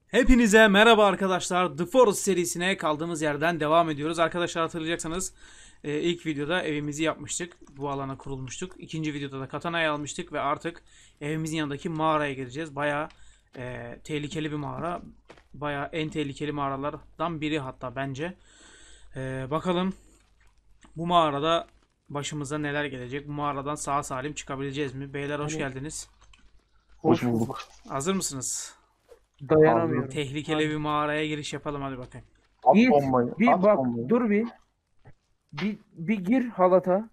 Hepinize merhaba arkadaşlar. The Forest serisine kaldığımız yerden devam ediyoruz. Arkadaşlar hatırlayacaksanız ilk videoda evimizi yapmıştık. Bu alana kurulmuştuk. İkinci videoda da katanayı almıştık ve artık evimizin yanındaki mağaraya gireceğiz. Bayağı tehlikeli bir mağara. Bayağı en tehlikeli mağaralardan biri hatta bence. Bakalım bu mağarada başımıza neler gelecek? Bu mağaradan sağ salim çıkabileceğiz mi? Beyler hoş geldiniz. Hoş bulduk. Hazır mısınız? Dayanamıyorum. Tehlikeli bir mağaraya giriş yapalım hadi bakayım. At Git. bombayı. Bir At bak bombayı. dur bir. Bir gir halata.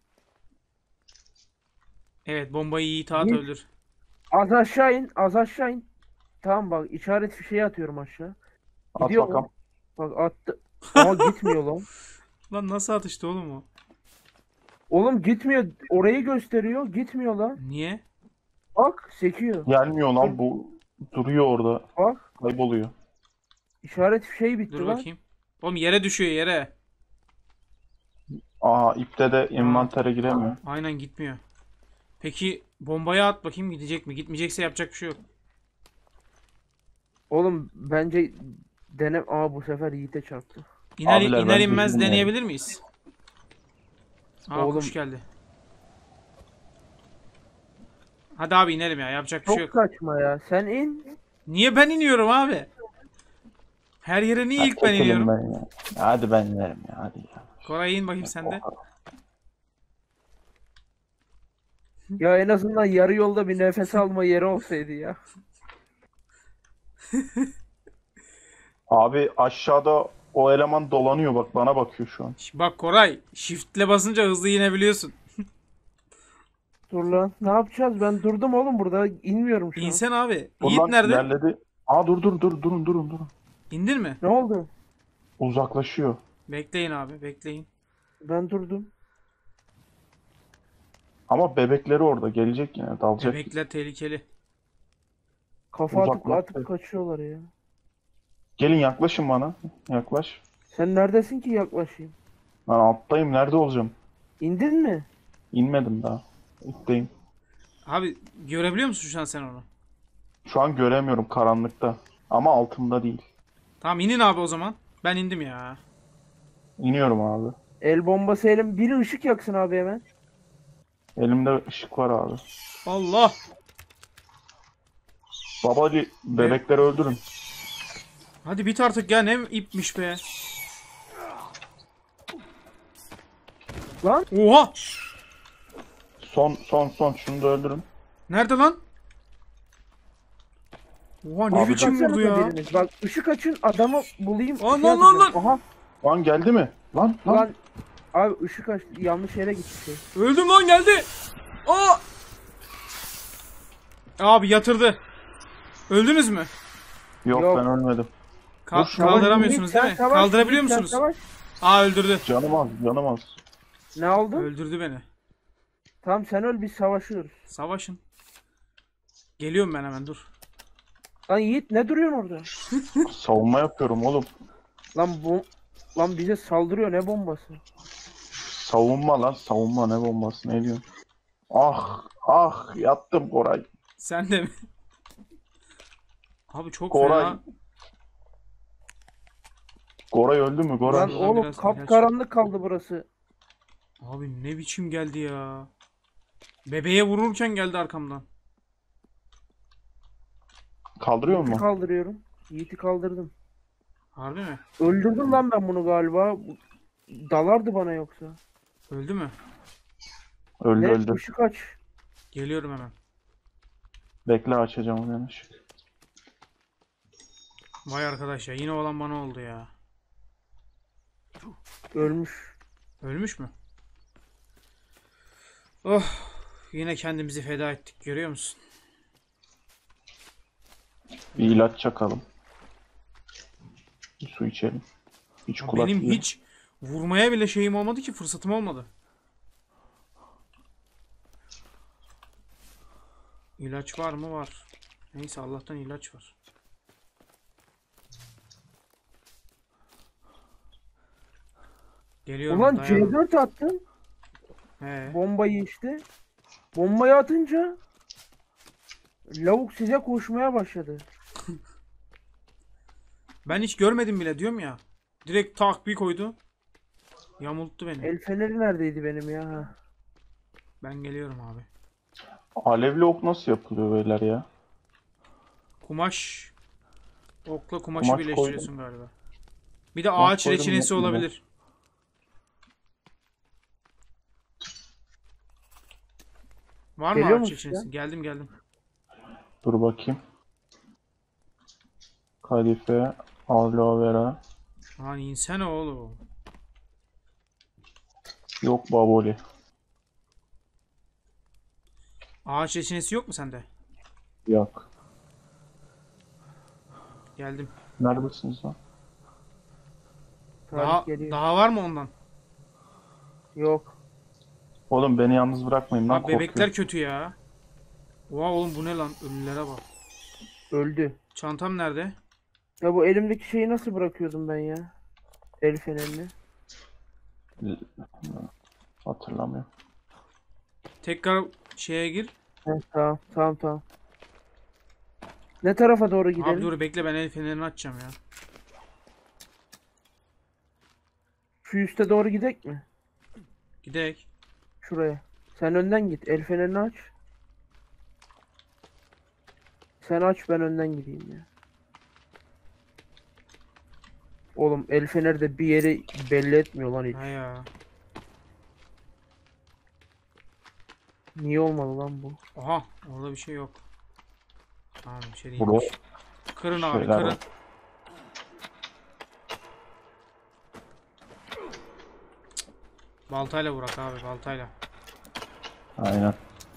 Evet bombayı Yiğit at Git. öldür. Az aşağı in. Az aşağı in. Tamam bak işaret fişeği atıyorum aşağı. At Gidiyor bakalım. mu? Bak attı. Ama gitmiyor lan. Lan nasıl atıştı oğlum o? Oğlum gitmiyor. Orayı gösteriyor. Gitmiyor lan. Niye? Bak sekiyor. Gelmiyor lan bu. Duruyor orada. Bak Kayboluyor. işaret fişeği bitti Dur lan. bakayım. Oğlum yere düşüyor yere. Aa ipte de envantere giremiyor. Aynen gitmiyor. Peki bombayı at bakayım gidecek mi? Gitmeyecekse yapacak bir şey yok. Oğlum bence bu sefer Yiğit'e çarptı. İner, Abiler, iner bence inmez bilmiyorum. deneyebilir miyiz? Aa Oğlum. kuş geldi. Hadi abi inelim ya yapacak bir şey Çok yok. saçma ya. Sen in. Niye ben iniyorum abi? Her yere niye ilk ben Çekelim iniyorum? ben ya. Hadi ben inerim ya. Hadi ya. Koray in bakayım sen de. Ya en azından yarı yolda bir nefes alma yeri olsaydı ya. Abi aşağıda o eleman dolanıyor bak bana bakıyor şu an. Bak Koray shift'le basınca hızlı inebiliyorsun. Dur lan. Ne yapacağız? Ben durdum oğlum burada. İnmiyorum şu an. İnsen abi. Dur Yiğit lan, nerede? ilerledi. Aa durun. İndin mi? Ne oldu? Uzaklaşıyor. Bekleyin abi bekleyin. Ben durdum. Ama bebekleri orada gelecek yine dalacak. Bebekler tehlikeli. Kafa atıp Uzaklaştı. kaçıyorlar ya. Gelin yaklaşın bana. Yaklaş. Sen neredesin ki yaklaşayım? Ben alttayım. Nerede olacağım? İndin mi? İnmedim daha. İtteyim. Abi görebiliyor musun şu an sen onu? Şu an göremiyorum karanlıkta. Ama altımda değil. Tamam inin abi o zaman. Ben indim ya. İniyorum abi. El bombası elim. Biri ışık yaksın abi hemen. Elimde ışık var abi. Allah. Baba Ali bebekleri öldürün. Hadi bit artık ya ne ipmiş be. Lan. Oha. Son şunu da öldürün. Nerede lan? Oha ne Abi biçim vurdu Baksanıza ya. biriniz. Bak ışık açın adamı bulayım. Lan, şey lan, lan, yapacağım. Aha. Lan geldi mi? Lan. Lan. Abi ışık aç. Yanlış yere gitti. Öldüm lan geldi. Aa. Abi yatırdı. Öldünüz mü? Yok, Yok. ben ölmedim. Dur, Kaldıramıyorsunuz değil mi? Yiğit, sen savaş, Kaldırabiliyor Yiğit, sen musunuz? savaş. Aa öldürdü. Canım az. Ne oldu? Öldürdü beni. Tamam sen öl biz savaşıyoruz. Savaşın. Geliyorum ben hemen dur. Lan Yiğit ne duruyorsun orada? Savunma yapıyorum oğlum. Lan bize saldırıyor ne bombası? Savunma lan savunma, ne bombası, ne diyorsun? Ah yattım Koray. Sen de mi? Abi çok Koray. fena. Koray öldü mü Koray? Lan Buradan oğlum biraz kapkaranlık kaldı burası. Abi ne biçim geldi ya. Bebeğe vururken geldi arkamdan. Kaldırıyor Yiğit'i mu? kaldırıyorum. Yiğit'i kaldırdım. Harbi mi? Öldürdüm lan ben bunu galiba. Dalardı bana yoksa. Öldü mü? Öldü Ne? öldü. Işık aç. Geliyorum hemen. Bekle, açacağım onu ışık. Vay arkadaş ya yine olan bana oldu ya. Ölmüş. Ölmüş mü? Oh yine kendimizi feda ettik görüyor musun? Bir ilaç çakalım. Bir su içelim. Hiç Ya kulak benim yiyelim. hiç vurmaya bile şeyim olmadı ki fırsatım olmadı. İlaç var mı? Var. Neyse Allah'tan ilaç var. Geliyorum Ulan dayanın. C4 attın. He. Bombayı işte. Bombayı atınca lavuk size koşmaya başladı. Ben hiç görmedim bile diyorum ya. Direkt tak bir koydu. Yamulttu beni. El feneri neredeydi benim ya? Ha. Ben geliyorum abi. Alevli ok nasıl yapılıyor beyler ya? Kumaş. Okla kumaşı Kumaş birleştiriyorsun galiba. Bir de Kumaş ağaç koydum, reçinesi yok mu? olabilir. Var mı Geliyor ağaç musun reçinesi? Geldim geldim. Dur bakayım. Kadife, aloe vera. Lan insene oğlum. Yok baboli. Ağaç reçinesi yok mu sende? Yok. Geldim. Neredesiniz lan? Tarih geliyor. Daha var mı ondan? Yok. Oğlum beni yalnız bırakmayın lan, Abi bebekler korkuyorum. kötü ya. Oha oğlum bu ne lan? Ölülere bak. Öldü. Çantam nerede? Ya bu elimdeki şeyi nasıl bırakıyordum ben ya? El fenerini. Hatırlamıyorum. Tekrar şeye gir. Heh, tamam tamam tamam. Ne tarafa doğru Abi gidelim? dur bekle ben el fenerini açacağım ya. Şu üste doğru gidek mi? Gidek. Şuraya. Sen önden git. El fenerini aç. Sen aç ben önden gideyim ya. Oğlum el feneri de bir yeri belli etmiyor lan hiç. Ha ya. Niye olmadı lan bu? Oha orada bir şey yok. Tamam bir şey Burada değilmiş. Kırın abi şeyler kırın. var. Baltayla vurak abi baltayla. Aynen.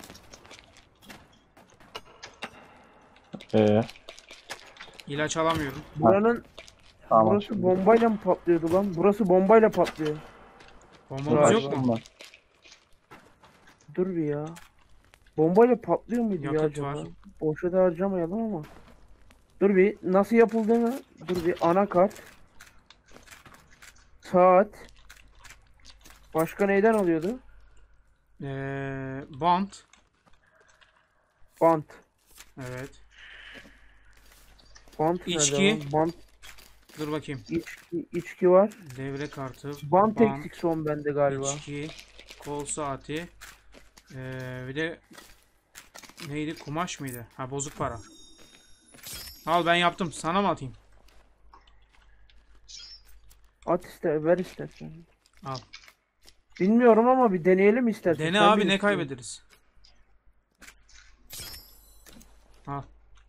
Ee, İlaç alamıyorum. Buranın tamam. burası şimdi. bombayla mı patlıyordu lan? Burası bombayla patlıyor. Bombamız yok mu? Açtım ben. Dur bir ya. Bombayla patlıyor muydu ya Yakıt acaba? var. Boşa da harcamayalım ama. Dur bir nasıl yapıldığını. Dur bir anakart. Saat. Başka neyden alıyordu? Bant. Bant. Evet. Bant İçki. nerede lan? Bant. Dur bakayım. İçki var. Devre kartı. Bant eksik son bende galiba. İçki. Kol saati. Bir de neydi? Kumaş mıydı? Ha bozuk para. Al ben yaptım. Sana mı atayım? At iste, ver istersen. Al. Bilmiyorum ama bir deneyelim istersen. Dene Sen abi ne bilirsin. kaybederiz? Al.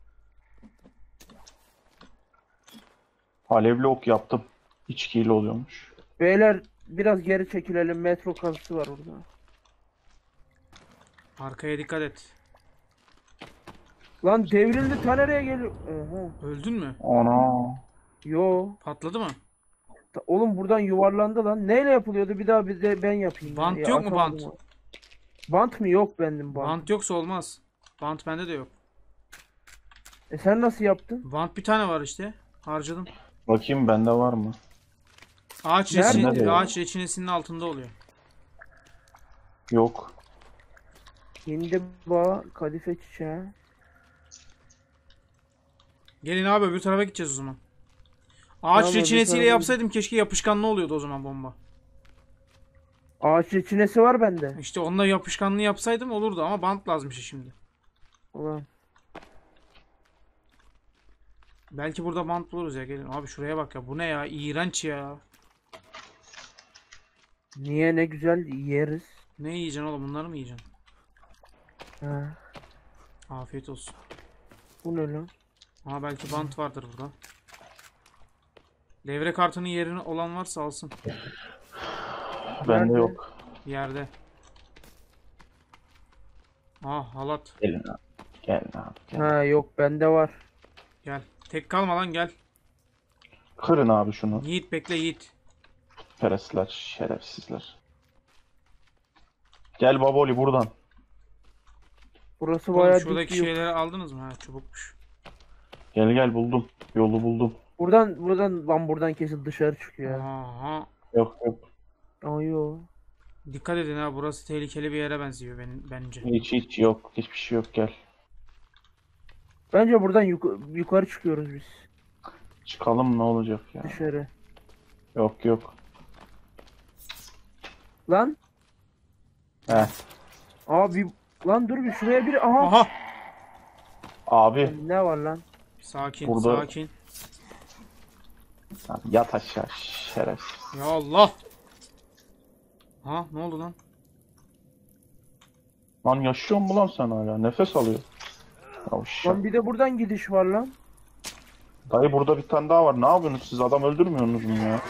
Alevli ok yaptım. İçkiyle oluyormuş. Beyler biraz geri çekilelim. Metro kazısı var orada. Arkaya dikkat et. Lan devrildi ta nereye geliyor? Oha. Öldün mü? Ana. Yo. Patladı mı? Oğlum buradan yuvarlandı lan. Neyle yapılıyordu? Bir daha bir de ben yapayım. Bant Ya, yok mu, atamadım bant? onu. Bant mı? Yok benim bant. Bant yoksa olmaz. Bant bende de yok. Sen nasıl yaptın? Bant bir tane var işte. Harcadım. Bakayım bende var mı? Nerede? Ağaç reçinesinin altında oluyor. Yok. Hindiba, kadife çiçeği. Gelin abi öbür tarafa gideceğiz o zaman. Ağaç Tamam, öbür reçinesiyle tarafa yapsaydım keşke yapışkanlı oluyordu o zaman bomba. Ağaç reçinesi var bende. İşte onunla yapışkanlı yapsaydım olurdu ama bant lazımmış şimdi. Ulan. Belki burada bant buluruz ya gelin. Abi şuraya bak ya bu ne ya iğrenç ya. Niye ne güzel yeriz. Ne yiyeceksin oğlum bunları mı yiyeceksin? Ha, Afiyet olsun. bu ne lan? Ama belki bant vardır burada. Devre kartının yerini olan varsa alsın. Bende Nerede? yok. Yerde. Halat. Gelin abi. Gelin abi. Gelin. Ha yok bende var. Gel. Tek kalma lan gel. Kırın abi şunu. Yiğit bekle Yiğit. Peresler, şerefsizler. Gel baboli buradan. Burası Oğlum bayağı şuradaki dik. şeyleri aldınız mı? Ha çubukmuş. Gel gel buldum. Yolu buldum. Buradan lan buradan kesin dışarı çıkıyor. Aha. Yok yok. Aa yo. Dikkat edin ha burası tehlikeli bir yere benziyor bence. Hiç yok. Hiçbir şey yok, gel. Bence buradan yukarı çıkıyoruz biz. Çıkalım ne olacak ya? Dışarı. Yok yok. Lan. He. Abi. Lan dur bir şuraya bir. Aha. Aha. Abi Ne var lan? Sakin Burada- sakin. yat aşağı şerefsiz. Ya Allah. Ha ne oldu lan? Lan yaşıyor mu lan sen hala? Nefes alıyor. Yavşak. Lan bir de buradan gidiş var lan. Dayı burada bir tane daha var. Ne yapıyorsunuz siz? Adam öldürmüyorsunuz mu ya?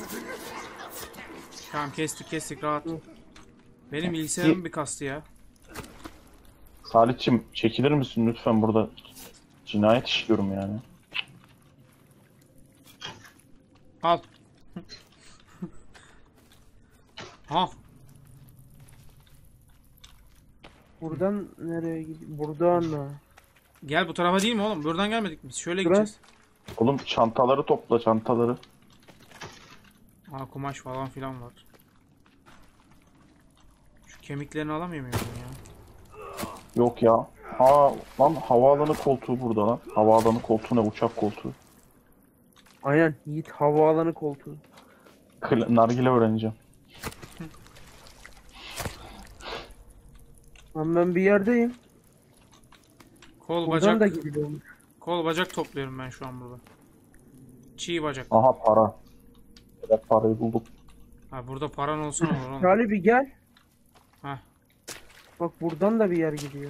Tamam kestik rahat. Benim bilgisayarım bir kastı ya. Salihçim çekilir misin lütfen, burada cinayet işliyorum yani. Al. Ha. Buradan nereye gidiyor? Buradan mı? Gel bu tarafa değil mi oğlum? Buradan gelmedik biz. Şöyle Burası. gideceğiz. Oğlum çantaları topla, çantaları. Ha kumaş falan filan var. Şu kemiklerini alamıyor muyum ben ya? Yok ya. Lan havaalanı koltuğu burada lan. Havaalanı koltuğu ne? Uçak koltuğu. Aynen. Yiğit havaalanı koltuğu. Nargile öğreneceğim. Lan ben bir yerdeyim. Kol Buradan da bacak. gidiyorum. Kol bacak topluyorum ben şu an burada. Çiğ bacak. Aha para. Evet, parayı bulduk. Ha burada paran olsun olur oğlum. Salih bir gel. Heh. Bak buradan da bir yer gidiyor.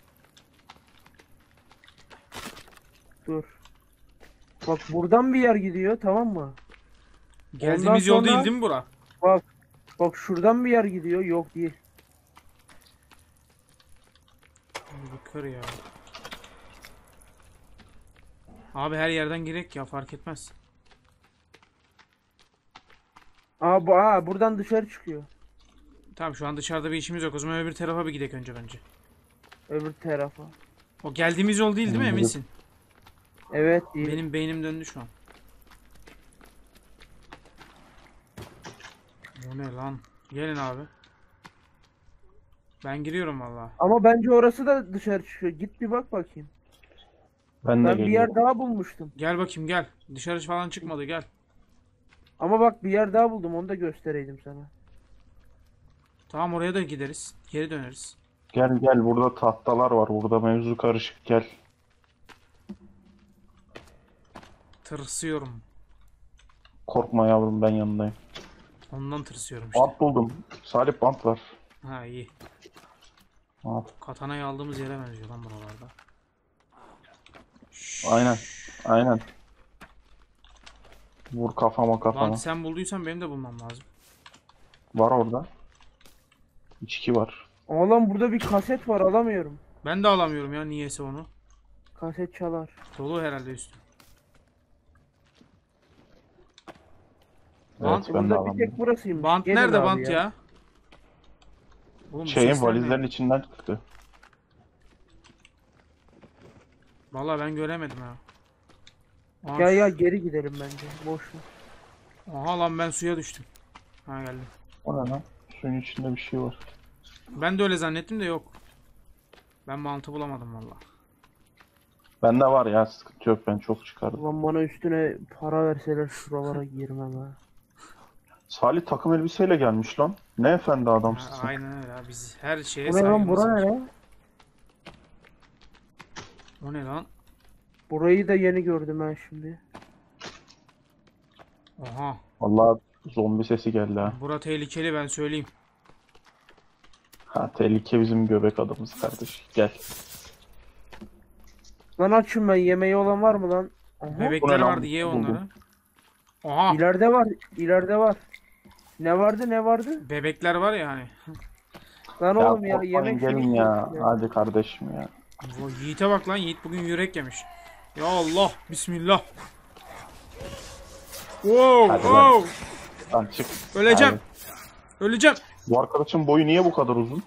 Dur. Bak buradan bir yer gidiyor, tamam mı? Geldiğimiz Ondan yol değil sonra- değil mi bura? Bak. Bak şuradan bir yer gidiyor. Yok değil. Bir kır ya. Abi her yerden girek ya fark etmez. Buradan dışarı çıkıyor. Tamam şu an dışarıda bir işimiz yok. O zaman öbür tarafa bir gidek önce bence. Öbür tarafa. O geldiğimiz yol değil mi Evet. eminsin? Evet değil. Benim beynim döndü şu an. Bu ne lan? Gelin abi. Ben giriyorum valla. Ama bence orası da dışarı çıkıyor. Git bir bak bakayım. Ben de Ben bir geliyorum. yer daha bulmuştum. Gel bakayım gel. Dışarı falan çıkmadı gel. Ama bak bir yer daha buldum. Onu da göstereydim sana. Tamam oraya da gideriz. Geri döneriz. Gel gel, burada tahtalar var. Burada mevzu karışık, gel. Tırsıyorum. Korkma yavrum, ben yanındayım. Ondan tırsıyorum işte. Bant buldum. Salih bant var. Ha iyi. Al. Katanayı aldığımız yere benziyor lan buralarda. Aynen. Aynen. Vur kafama kafama. Lan sen bulduysan benim de bulmam lazım. Var orada. İçki var. Ama lan burada bir kaset var, alamıyorum. Ben de alamıyorum ya niyeyse onu. Kaset çalar. Dolu herhalde üstü. Evet, Bant- ben de Burada bir alamıyorum. tek burasıymış. Bant Gelin nerede abi bant ya? Oğlum bu Şeyin sesler ne? valizlerin içinden çıktı. Vallahi ben göremedim ha. Aha, Ya geri gidelim bence. Boş ver. aha lan ben suya düştüm. Ha geldim. O ne lan? Suyun içinde bir şey var. Ben de öyle zannettim de yok. Ben bantı bulamadım valla. Bende var ya, sıkıntı yok, ben çok çıkardım. Ulan bana üstüne para verseler şuralara girmem ha. Salih takım elbiseyle gelmiş lan. Ne efendi adamsın sen. Aynen öyle abi. Biz her şeye Bu ne lan, saygımız bura var. ne? O ne lan? Burayı da yeni gördüm ben şimdi. Oha. Vallahi zombi sesi geldi ha. Bura tehlikeli ben söyleyeyim. Ha, tehlike bizim göbek adamız kardeş. Gel. Lan açım ben, yemeği olan var mı lan? Aha. Bebekler lan? vardı ye Buldum. onları. Oha. İleride var, ileride var. Ne vardı, ne vardı? Bebekler var ya hani. Lan Ya oğlum ya, korkmayın, yemek gelin şeyi ya. yok Hadi kardeşim ya. O Yiğit'e bak lan Yiğit bugün yürek yemiş. Ya Allah bismillah. Wow, Hadi wow. Lan çık. Öleceğim. Hadi. Öleceğim. Bu arkadaşın boyu niye bu kadar uzun?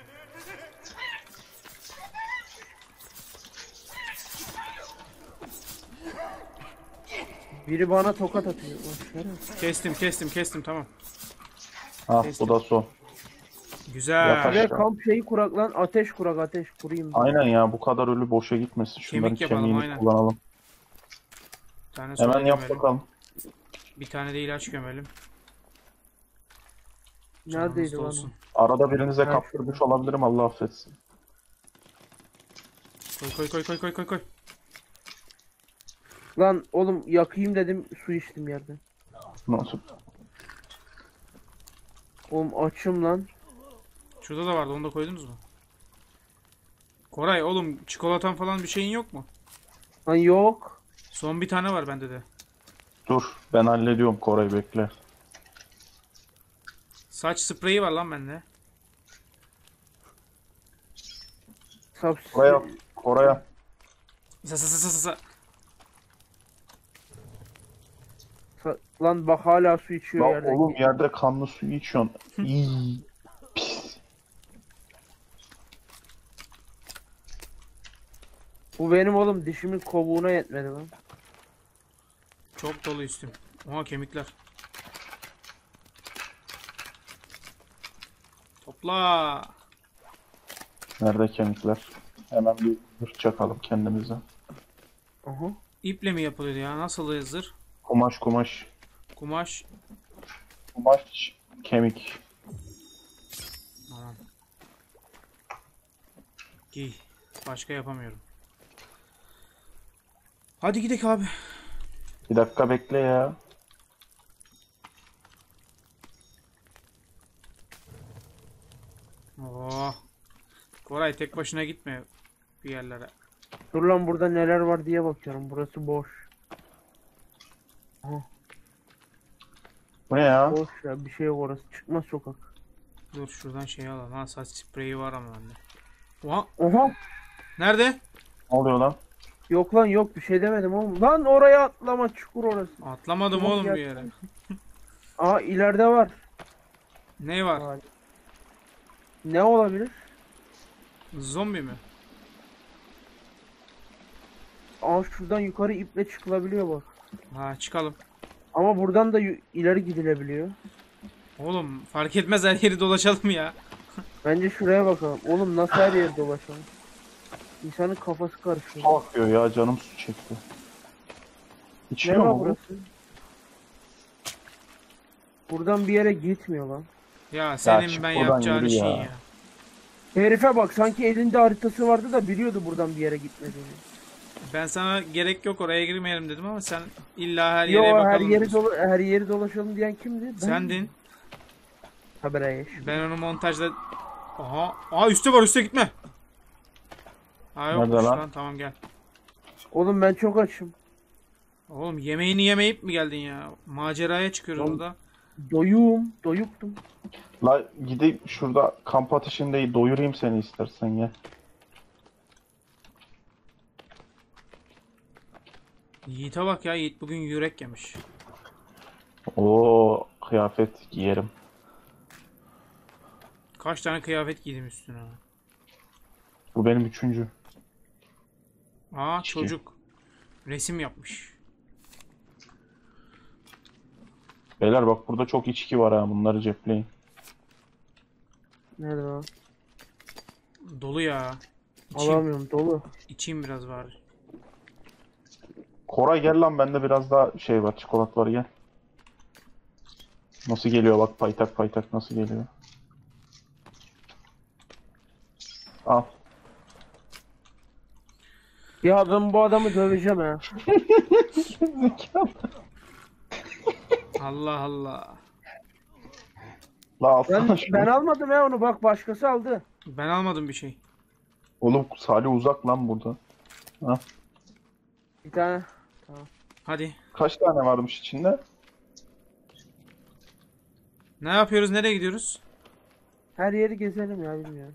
Biri bana tokat atıyor. Boş ver. Kestim tamam. Ha, Kestim. bu da son. Güzel. Yatar. Ve kamp şeyi kurak lan, ateş kurak, ateş kurayım. Aynen ya, bu kadar ölü boşa gitmesin. Şunların Kemik yapalım, kemiğini aynen. kullanalım. tane soda Hemen yap gömelim. bakalım. Bir tane de ilaç gömelim. Canımız Neredeydi da lan o? olsun. Arada birinize Ben kaptırmış olabilirim, Allah affetsin. Koy. Lan oğlum yakayım dedim, su içtim yerden. Nasıl? Oğlum açım lan. Şurada da vardı, onu da koydunuz mu? Koray oğlum, çikolatan falan bir şeyin yok mu? Lan yok. Son bir tane var bende de. Dur, ben hallediyorum, Koray bekle. Saç spreyi var lan bende. Subs Koray'a. Sa. Lan bak hala su içiyor Lan yerden. oğlum yerde kanlı suyu içiyorsun. İyi. Pis. Bu benim oğlum, dişimin kovuğuna yetmedi lan. Çok dolu üstüm. Oha, kemikler. Topla. Nerede kemikler? Hemen bir hırt çakalım kendimize. Aha. İple mi yapılıyor ya? Nasıl zırh? Kumaş. Kumaş. Kumaş, kemik. Tamam. Giy. Başka yapamıyorum. Hadi gidelim abi. Bir dakika bekle ya. Oh. Koray tek başına gitme bir yerlere. Dur lan, burada neler var diye bakıyorum. Burası boş. Bu ne ya? Boş ya, bir şey yok orası. Çıkmaz sokak. Dur şuradan şey alalım. Ha, saç spreyi var ama bende. Oha. Oha. Nerede? Ne oluyor lan? Yok lan, yok bir şey demedim oğlum. Lan oraya atlama, çukur orası. Atlamadım Tamam, oğlum gel. bir yere. Aa, ileride var. Ne var? Vay. Ne olabilir? Zombi mi? Aa, şuradan yukarı iple çıkılabiliyor bak. Ha, çıkalım. Ama buradan da ileri gidilebiliyor. Oğlum fark etmez, her yeri dolaşalım ya. Bence şuraya bakalım. Oğlum nasıl her yeri dolaşalım? İnsanın kafası karışıyor. Su akıyor ya, canım su çekti. Ne İçiyor var mu bu? burası? Buradan bir yere gitmiyor lan. Ya senin çık ben buradan, yapacağın yürü işin ya. ya. Herife bak, sanki elinde haritası vardı da biliyordu buradan bir yere gitmediğini. Ben sana gerek yok oraya girmeyelim dedim ama sen illa her Yo, yere her bakalım. yeri her yeri dolaşalım diyen kimdi? Ben. Sendin. Habere yaş. Ben onu montajda... Aha. Aa, üstte var, üstte gitme. Ha, yokmuş Nerede lan? lan, tamam gel. Oğlum ben çok açım. Oğlum yemeğini yemeyip mi geldin ya? Maceraya çıkıyoruz Oğlum. burada. Doyuktum. La gidip şurada kamp ateşinde doyurayım seni istersen ya. Yiğit'e bak ya, Yiğit bugün yürek yemiş. Oo, kıyafet giyerim. Kaç tane kıyafet giydim üstüne. Bu benim 3. Aa, İçki. çocuk. Resim yapmış. Beyler bak, burada çok içki var ha, bunları cepleyin. Nerede o? Dolu ya. İçeyim, Alamıyorum, dolu. içeyim biraz bari. Koray gel lan, bende biraz daha şey var, çikolat var, gel. Nasıl geliyor bak, paytak nasıl geliyor. Al. Ya ben bu adamı döveceğim ha. Allah Allah. La alsana Ben, şunu. ben almadım ya onu, bak başkası aldı. Ben almadım bir şey. Oğlum Salih uzak lan burada. Bir tane. Hadi. Kaç tane varmış içinde? Ne yapıyoruz? Nereye gidiyoruz? Her yeri gezelim ya, bilmiyorum.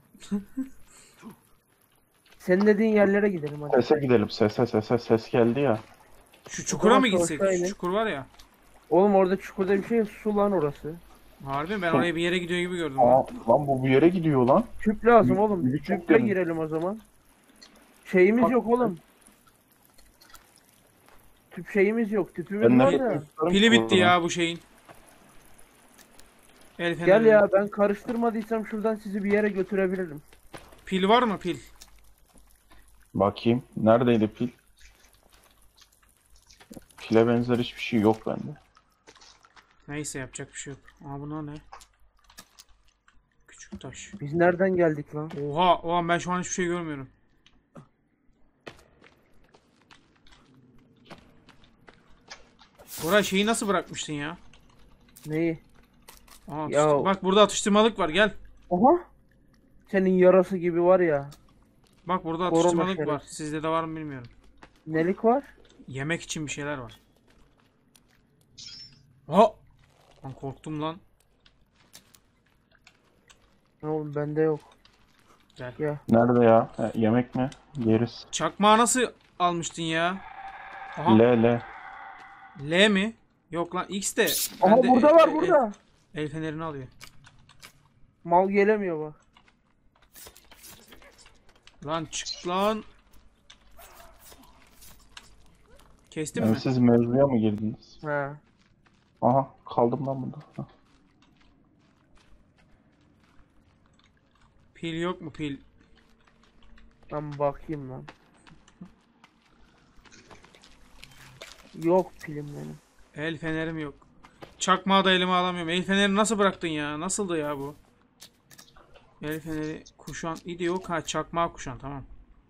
Senin dediğin yerlere gidelim hadi. Sese gidelim, ses geldi ya. Şu çukura mı zaman gitsek? Şu sorsaydı. çukur var ya. Oğlum orada çukurda bir şey yok, su lan orası. Harbi mi? Ben oraya bir yere gidiyor gibi gördüm. Aa, Lan. lan bu yere gidiyor lan. Tüp lazım oğlum. Yürü, çok Tüple derin. girelim o zaman. Şeyimiz Bak- yok oğlum. Tüp şeyimiz yok. Tüpümüz var da. Pili bitti ya bu şeyin. El Gel feneri. ya, ben karıştırmadıysam şuradan sizi bir yere götürebilirim. Pil var mı pil? Bakayım. Neredeydi pil? Kile benzer hiçbir şey yok bende. Neyse yapacak bir şey yok. Aa buna ne? Küçük taş. Biz nereden geldik lan? Oha, oha ben şu an hiçbir şey görmüyorum. Koray şeyi nasıl bırakmıştın ya? Neyi? Aa, Ya- bak burada atıştırmalık var gel. Oha. Senin yarası gibi var ya. Bak burada Korona atıştırmalık var. şerefsiz. Sizde de var mı bilmiyorum. Nelik var? Yemek için bir şeyler var. Ha! Lan korktum lan. Ne oğlum bende yok. Gel. Ya. Nerede ya? Yemek mi? Yeriz. Çakmağı nasıl almıştın ya? Aha. L. L mi? Yok lan X de. Aha Bende burada var burada. El fenerini alıyor. Mal gelemiyor bak. Lan çık lan. Kestin Yani mi? siz mevzuya mı girdiniz? He. Aha kaldım lan burada. Hah. Pil yok mu pil? Ben bakayım lan. Yok pilim benim. El fenerim yok. Çakmağı da elime alamıyorum. El feneri nasıl bıraktın ya? Nasıldı ya bu? El feneri kuşan. İyi yok ha çakmağı kuşan tamam.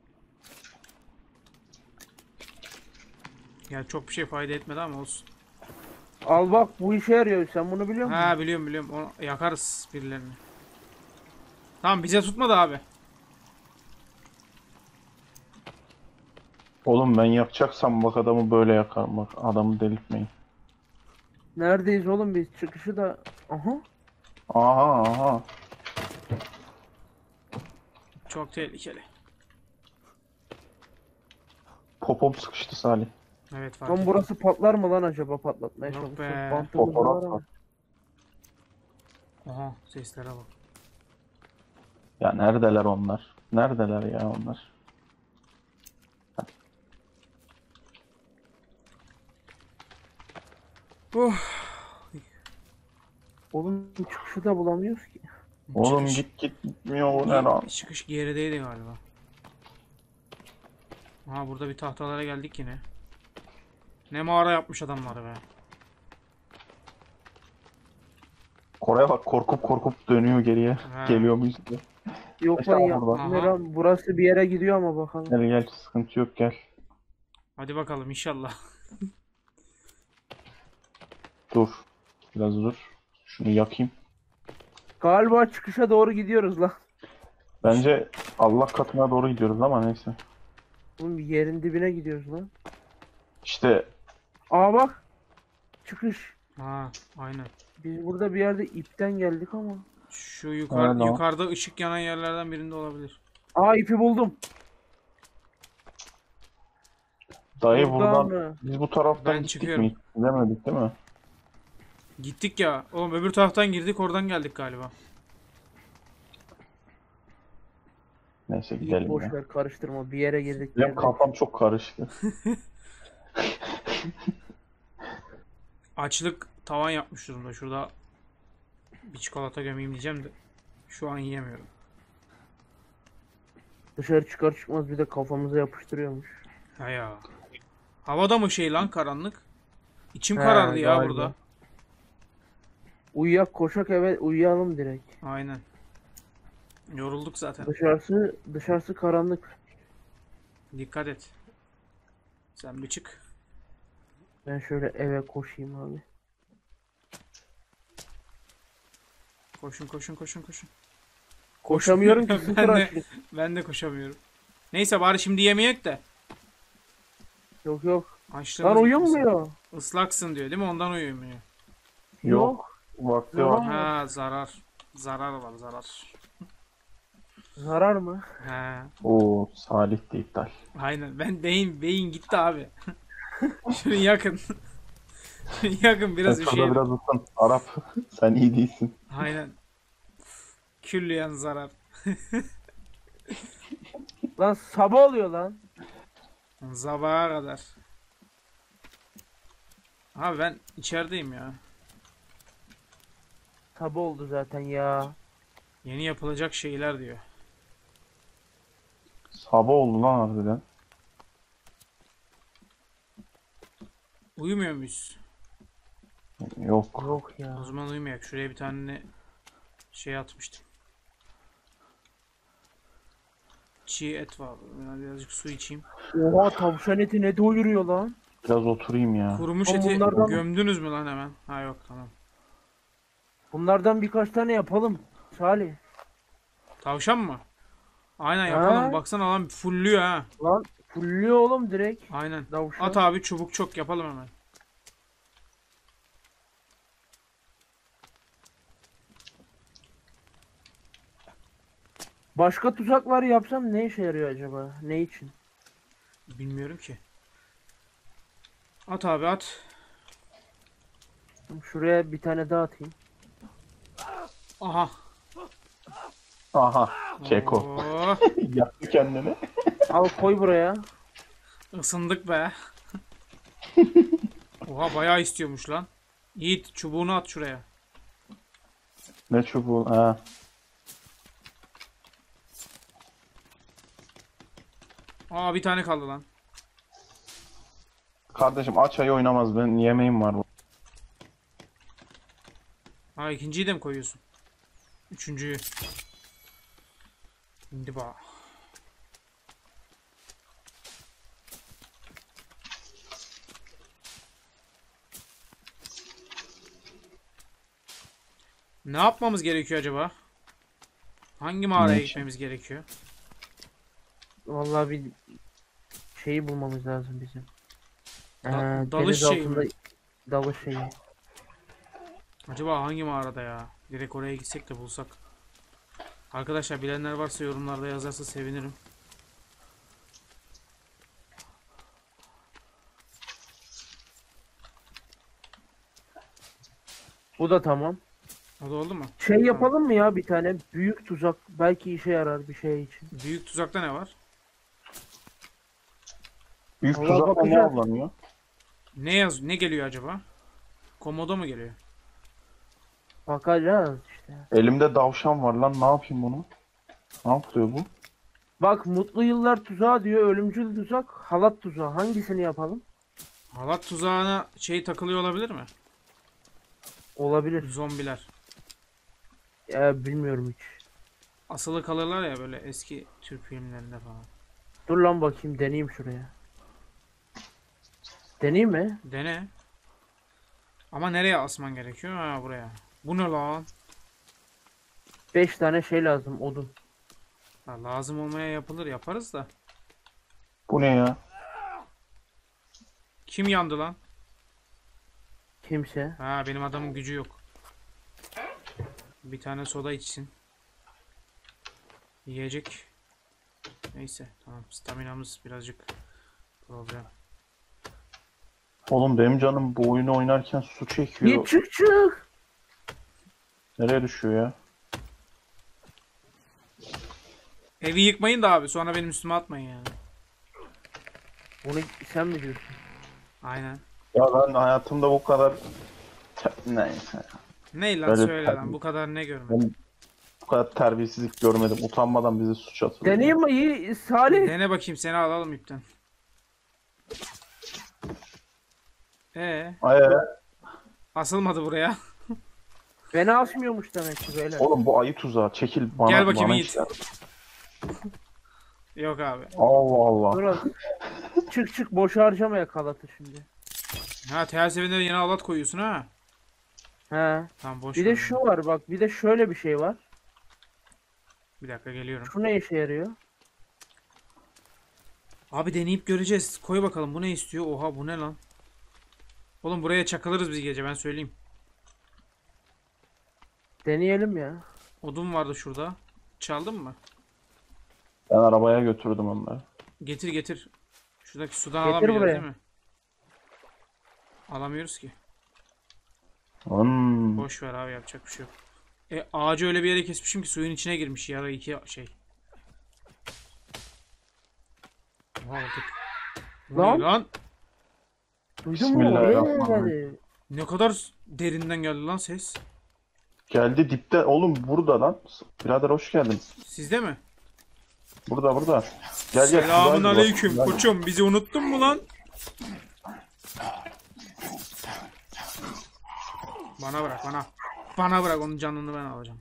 Ya çok bir şey fayda etmedi ama olsun. Al bak bu işe yarıyor, sen bunu biliyor musun? Ha biliyorum biliyorum. Onu yakarız birilerini. Tamam bize tutmadı abi. Oğlum ben yakacaksam bak adamı böyle yakarım bak. Adamı delirtmeyin. Neredeyiz oğlum biz? Çıkışı da... Aha. Aha. Çok tehlikeli. Popom sıkıştı Salih. Evet fark Lan ettim. burası patlar mı lan acaba, patlatmaya Yok çalışsam? be. Bantımız Fotoğraf var ama. var. Aha seslere bak. Ya neredeler onlar? Neredeler ya onlar? Oğlum çıkışı da bulamıyoruz ki. Oğlum Çıkış- gitmiyor bu ne lan? Çıkış gerideydi galiba. Aha burada bir tahtalara geldik yine. Ne mağara yapmış adamlar be. Kore'ye bak korkup dönüyor geriye. Ha. Geliyor muyuz diye. Yok lan ya. Aha. Ne lan? Burası bir yere gidiyor ama bakalım. Gel sıkıntı yok gel. Hadi bakalım inşallah. Dur. Biraz dur. Şunu yakayım. Galiba çıkışa doğru gidiyoruz lan. Bence Allah katına doğru gidiyoruz ama neyse. Oğlum yerin dibine gidiyoruz lan. İşte Aa bak. Çıkış. Ha aynen. Biz burada bir yerde ipten geldik ama. Şu yukarı, Nerede o? yukarıda ışık yanan yerlerden birinde olabilir. Aa ipi buldum. dayı Buradan buradan mı? biz bu taraftan Ben gittik çıkıyorum. mi? Gidemedik değil mi? Gittik ya. Oğlum öbür taraftan girdik oradan geldik galiba. Neyse İyi, gidelim boş ya. ver, karıştırma. Bir yere girdik. Benim geldik. kafam çok karıştı. Açlık tavan yapmış durumda. Şurada bir çikolata gömeyim diyeceğim de. Şu an yiyemiyorum. Dışarı çıkar çıkmaz bir de kafamıza yapıştırıyormuş. Ha ya. Havada mı şey lan karanlık? İçim He, karardı ya galiba. burada. Uyuyak koşak eve uyuyalım direkt. Aynen. Yorulduk zaten. Dışarısı karanlık. Dikkat et. Sen bir çık. Ben şöyle eve koşayım abi. Koşun koşun koşun koşun. Koşamıyorum ki, Ben sıfır de- açlık. Ben de koşamıyorum. Neyse bari şimdi yemeyek de. Yok yok. Açlığımız Lan bitmesin. uyumuyor. Islaksın diyor değil mi? Ondan uyumuyor. Yok. Vakti Yok. var. Ha zarar. Zarar var zarar. Zarar mı? He. Oo Salih de iptal. Aynen. Ben beyin gitti abi. Şunu yakın. Şunu yakın biraz Şurada üşüyelim. biraz ısın. Arap sen iyi değilsin. Aynen. Külliyen zarar. Lan sabah oluyor lan. Sabaha kadar. Abi ben içerideyim ya. Sabah oldu zaten ya. Yeni yapılacak şeyler diyor. Sabah oldu lan harbiden. Uyumuyor muyuz? Yok. Yok ya. O zaman uyumayak. Şuraya bir tane şey atmıştım. Çiğ et var. Ben birazcık su içeyim. Oha tavşan eti ne doyuruyor lan. Biraz oturayım ya. Kurumuş Oğlum eti bunlardan- gömdünüz mü lan hemen? Ha yok, tamam. Bunlardan birkaç tane yapalım. Salih. Tavşan mı? Aynen yapalım. Ha? Baksana lan fullüyor ha. Lan fulluyor oğlum direkt. Aynen. Tavşan. At abi, çubuk çok yapalım hemen. Başka tuzaklar yapsam ne işe yarıyor acaba? Ne için? Bilmiyorum ki. At abi at. Şuraya bir tane daha atayım. Aha. Aha. Keko. Oo, Yaktı kendini. Al koy buraya. ısındık be. Oha bayağı istiyormuş lan. Yiğit çubuğunu at şuraya. Ne çubuğu? Ha. Aa bir tane kaldı lan. Kardeşim aç ayı oynamaz. Ben yemeğim var. Ha ikinciyi de mi koyuyorsun? Üçüncüyü. Şimdi bak. Ne yapmamız gerekiyor acaba? Hangi mağaraya Ne için? gitmemiz gerekiyor? Vallahi bir şeyi bulmamız lazım bizim. Dalış deniz şeyi altında mi? dalış şeyi. Acaba hangi mağarada ya? Direkt oraya gitsek de bulsak. Arkadaşlar bilenler varsa yorumlarda yazarsa sevinirim. Bu da tamam. O da oldu mu? Şey yapalım mı ya bir tane büyük tuzak belki işe yarar bir şey için. Büyük tuzakta ne var? Büyük Allah tuzakla ne bakacağız. avlanıyor? Ne geliyor acaba? Komodo mu geliyor? Bakacağız işte. Elimde davşan var lan. Ne yapayım bunu? Ne yapıyor bu? Bak mutlu yıllar tuzağı diyor ölümcül tuzak halat tuzağı hangisini yapalım? Halat tuzağına şey takılıyor olabilir mi? Olabilir. Zombiler. Ya bilmiyorum hiç. Asılı kalırlar ya böyle eski Türk filmlerinde falan. Dur lan bakayım deneyeyim şuraya. Deneyeyim mi? Dene. Ama nereye asman gerekiyor? Ha buraya. Bu ne lan? 5 tane şey lazım odun. Ha, lazım olmaya yapılır, yaparız da. Bu ne ya? Kim yandı lan? Kimse. Ha benim adamın gücü yok. Bir tane soda içsin. Yiyecek. Neyse tamam, staminamız birazcık problem. Oğlum benim canım bu oyunu oynarken su çekiyor. Bir çık. Nereye düşüyor ya? Evi yıkmayın da abi, sonra benim üstüme atmayın yani. Bunu sen mi diyorsun? Aynen. Ya ben hayatımda bu kadar... Neyse. Ne lan Böyle söyle tabii. lan, bu kadar ne görmedim. Ben bu kadar terbiyesizlik görmedim. Utanmadan bize suç atılıyor. Deneyeyim mi iyi Salih? Dene bakayım, seni alalım ipten. Ay, Asılmadı buraya. Beni asmıyormuş demek ki böyle. oğlum bu ayı tuzağı. Çekil bana. Gel bakayım bana Yiğit. işler. Yok abi. Allah Allah. Dur az. Çık boş harcamaya kalatı şimdi. Ha ters evinde yeni alat koyuyorsun ha. He. Tamam boş Bir ver de onu. şu var bak bir de şöyle bir şey var. Bir dakika geliyorum. Şu ne işe yarıyor? Abi deneyip göreceğiz. Koy bakalım, bu ne istiyor? Oha bu ne lan? Oğlum buraya çakılırız biz gece, ben söyleyeyim. Deneyelim ya. Odun vardı şurada. Çaldın mı? Ben arabaya götürdüm onları. Getir getir. Şuradaki sudan Getir alamıyoruz buraya. değil mi? Alamıyoruz ki. Boş ver abi, yapacak bir şey yok. Ağacı öyle bir yere kesmişim ki suyun içine girmiş yara iki şey. Oha aldık. Bu Lan. ne lan? Duydun mu? Bismillahirrahmanirrahim. Ne kadar derinden geldi lan ses. Geldi dipte. Oğlum burada lan. Birader hoş geldin. Sizde mi? Burada. Gel. Selamun Şuraya gir, aleyküm bak. koçum, bizi unuttun mu lan? Bana bırak bana. Bana bırak, onun canını ben alacağım.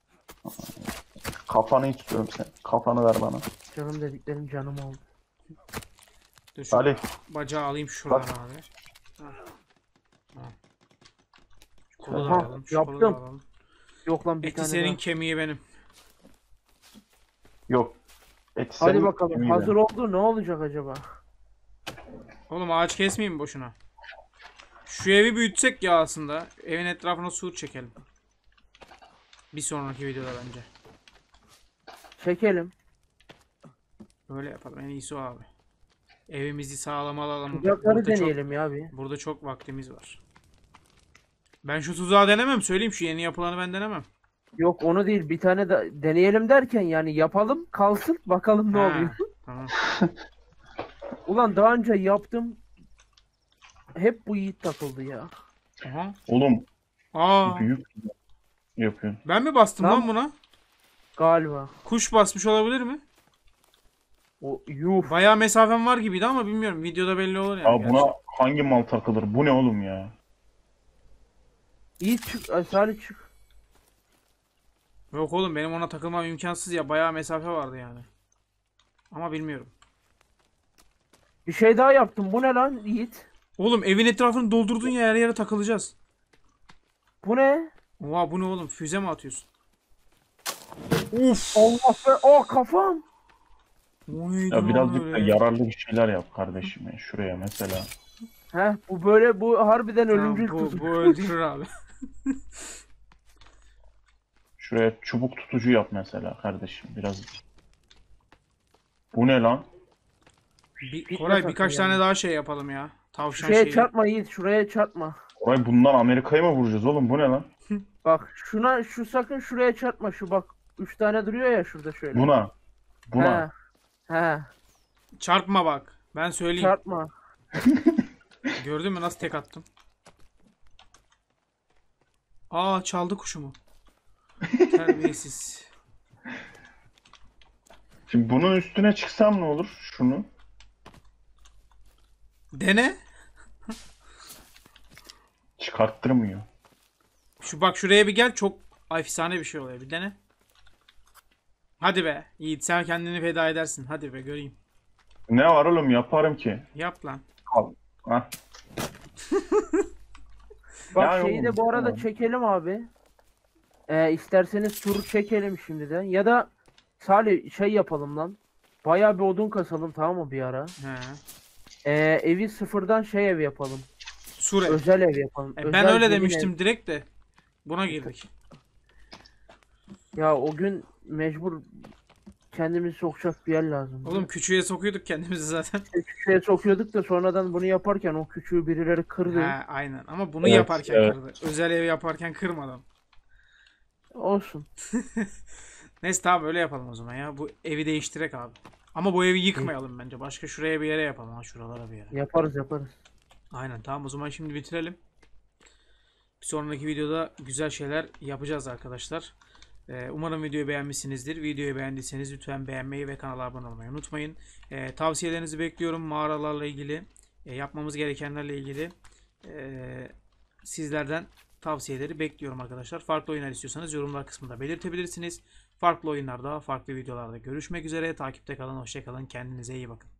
Kafanı istiyorum sen. Kafanı ver bana. Canım dediklerim canım oldu. Dur şu Ali. bacağı alayım şuradan Bak. abi. Ha. Şu kolu da Aha, alalım. Şu kolu da yaptım. alalım. Yok lan bir Eti tane senin, daha. kemiği benim. Yok. Eti Hadi senin, bakalım. kemiği Hazır benim. oldu. Ne olacak acaba? Oğlum ağaç kesmeyeyim mi boşuna? Şu evi büyütsek ya aslında. Evin etrafına sur çekelim. Bir sonraki videoda bence. Çekelim. Böyle yapalım. En iyisi o abi. Evimizi sağlam alalım. Sıcakları Burada çok, deneyelim ya bir. burada çok vaktimiz var. Ben şu tuzağı denemem. Söyleyeyim, şu yeni yapılanı ben denemem. Yok onu değil. Bir tane de deneyelim derken yani yapalım kalsın bakalım ne Ha, oluyor. Tamam. Ulan daha önce yaptım. Hep bu Yiğit takıldı ya. Aha. Oğlum Aa, büyük yapıyorsun. ben mi bastım Lan- lan buna? Galiba. Kuş basmış olabilir mi? O yuh. Bayağı mesafem var gibiydi ama bilmiyorum. Videoda belli olur yani. Ya gerçi. buna hangi mal takılır? Bu ne oğlum ya? Yiğit çık. Ay, Salih çık. Yok oğlum, benim ona takılmam imkansız ya. Bayağı mesafe vardı yani. Ama bilmiyorum. Bir şey daha yaptım. Bu ne lan Yiğit? Oğlum evin etrafını doldurdun ya, her yere takılacağız. Bu ne? Oha, bu ne oğlum? Füze mi atıyorsun? Uf. Allah be. Oh kafam. O neydi Ya lan birazcık da öyle ya? yararlı bir şeyler yap kardeşim ya. Şuraya mesela. Heh bu böyle bu harbiden Tamam, ölümcül bu tutucu. öldürür abi. Şuraya çubuk tutucu yap mesela kardeşim. Biraz. Bu ne lan? Koray sakın birkaç yani. tane daha şey yapalım ya. Tavşan Şuraya şeyi. çarpma Yiğit. Şuraya çarpma. Oray bundan Amerika'ya mı vuracağız oğlum? Bu ne lan? Bak şuna şu sakın şuraya çarpma. Şu bak 3 tane duruyor ya şurada şöyle. Buna. Buna. He. He. Çarpma bak. Ben söyleyeyim. Çarpma. Gördün mü nasıl tek attım? Aa, çaldı kuşumu. Terbiyesiz. Şimdi bunun üstüne çıksam ne olur? Şunu. Dene. Çıkarttırmıyor. Şu bak, şuraya bir gel, çok efsane bir şey oluyor. Bir dene. Hadi be. Yiğit, sen kendini feda edersin. Hadi be, göreyim. Ne var oğlum, yaparım ki. Yap lan. Al. Hah. Bak Ya şeyi de oğlum, bu arada tamam. çekelim abi. İsterseniz turu çekelim şimdiden. Ya da Salih şey yapalım lan. Bayağı bir odun kasalım tamam mı bir ara? He. Evi sıfırdan şey ev yapalım. Sure. Özel ev yapalım. Ben Özel öyle zemin demiştim direkt de. Buna girdik. ev. Ya o gün mecbur kendimizi sokacak bir yer lazım. Oğlum küçüğe sokuyorduk kendimizi zaten. Küçüğe sokuyorduk da sonradan bunu yaparken o küçüğü birileri kırdı. He, aynen. Ama bunu Evet, yaparken evet. kırdı. Özel ev yaparken kırmadan. Olsun. Neyse tamam, öyle yapalım o zaman ya. Bu evi değiştirek abi. Ama bu evi yıkmayalım bence. Başka şuraya bir yere yapalım. Ha, şuralara bir yere. Yaparız yaparız. Aynen, tamam o zaman şimdi bitirelim. Bir sonraki videoda güzel şeyler yapacağız arkadaşlar. Umarım videoyu beğenmişsinizdir. Videoyu beğendiyseniz lütfen beğenmeyi ve kanala abone olmayı unutmayın. Tavsiyelerinizi bekliyorum mağaralarla ilgili. Yapmamız gerekenlerle ilgili. Sizlerden tavsiyeleri bekliyorum arkadaşlar. Farklı oyunlar istiyorsanız yorumlar kısmında belirtebilirsiniz. Farklı oyunlarda, farklı videolarda görüşmek üzere. Takipte kalın, hoşça kalın. Kendinize iyi bakın.